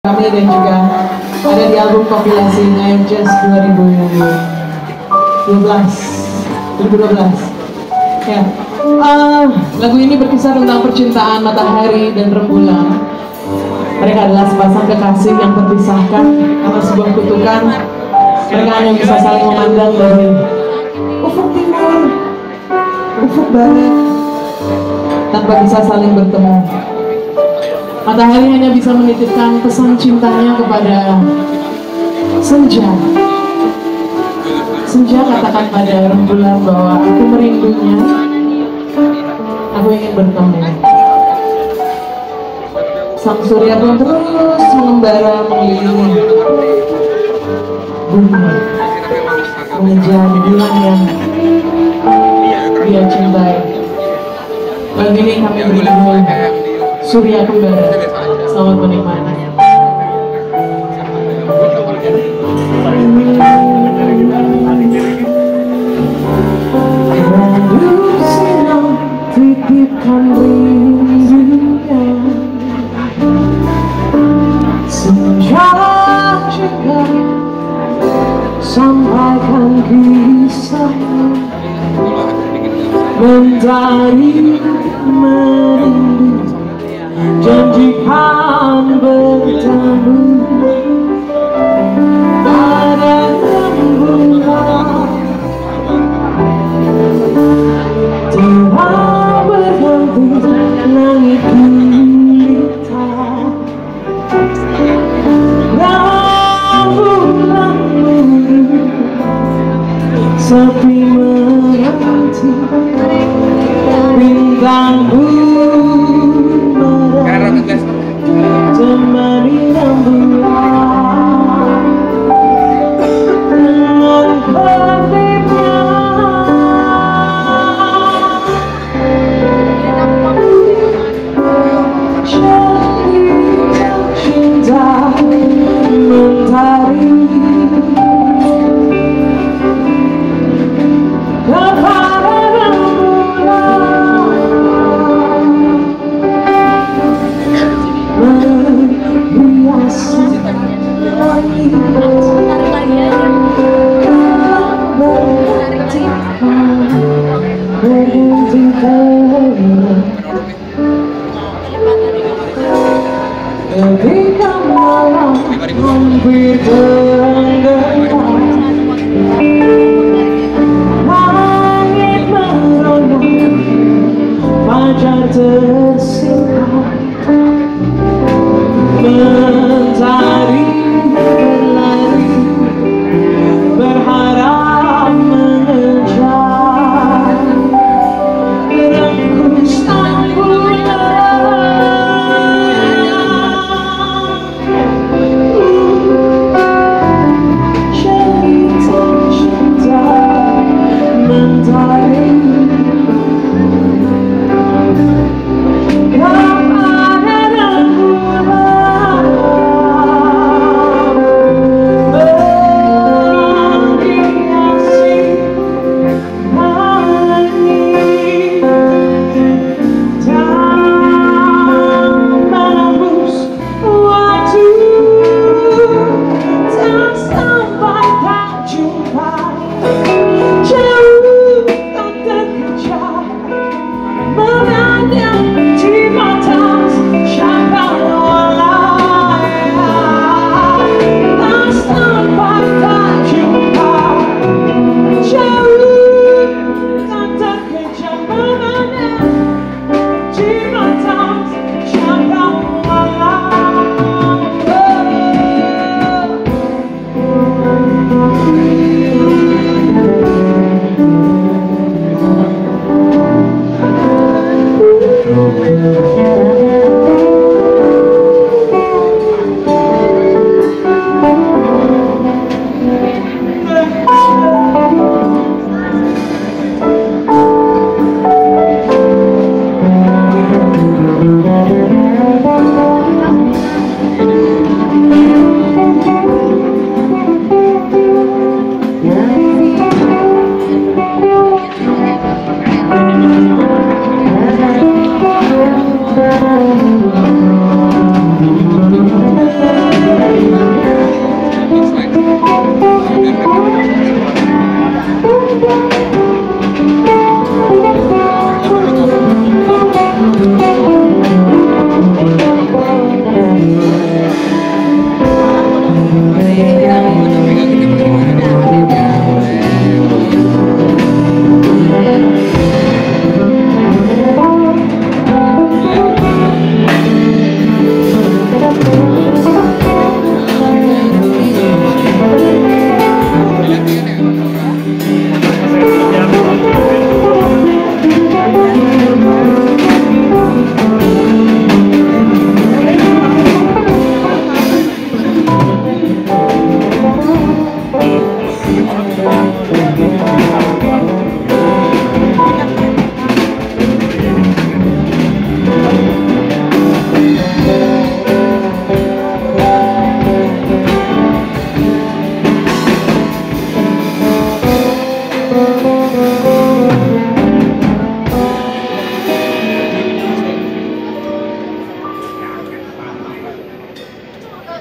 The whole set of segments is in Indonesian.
kami dan juga ada di album kompilasi Ngayom Jazz 2012 ya. Lagu ini berkisah tentang percintaan matahari dan rembulan. Mereka adalah sepasang kekasih yang terpisahkan karena sebuah kutukan. Mereka hanya bisa saling memandang dari ufuk timur, ufuk barat, tanpa bisa saling bertemu. Matahari hanya bisa menitipkan pesan cintanya kepada senja. Senja katakan pada rembulan bahwa aku merindunya, aku ingin bertemu. Sang surya pun terus mengembara mengelilingi bumi, mengejar bulan yang dia cintai. Lagu ini kami berjudul Surya Kembara. Selamat menikmati. Titipkan rindunya, senja juga sampaikan kisahnya. Mentari merindu, janjikan bertemu pada rembulan. Telah berganti langit gulita, rembulan biru sepi menanti bintang bumerang temani rembulan dengan kedipnya. Cinta mentari kepada rembulan, menghiasi langit berhenti terang. Ketika malam hampir terang-terang, langit merona, fajar tersingkap, mentari berlari, berharap mengejar rengkus rembulan.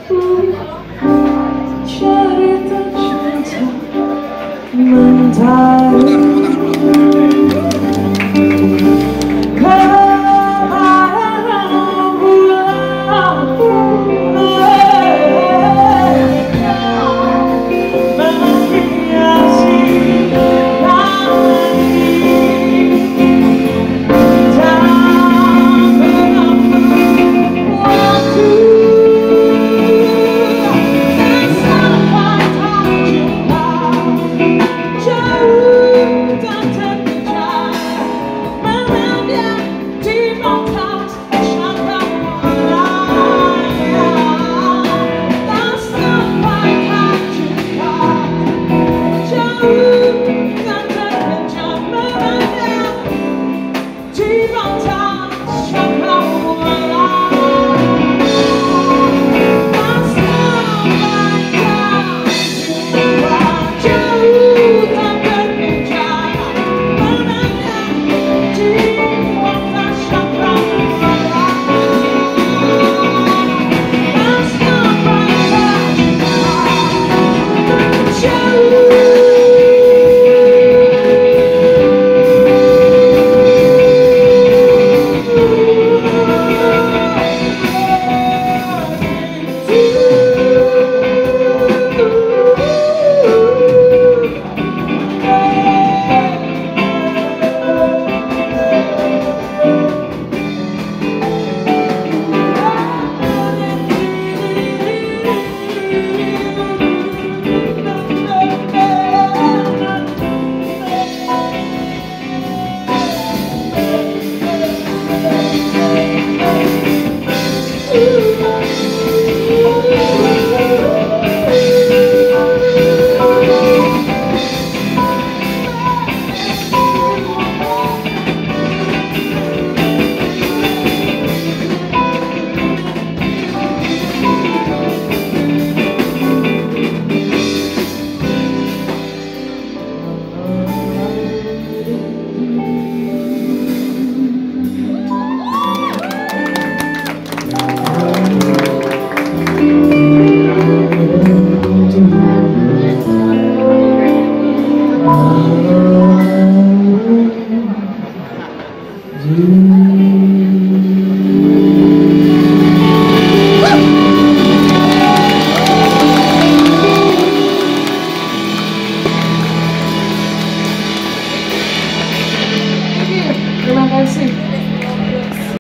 cerita cinta mentari Terima kasih.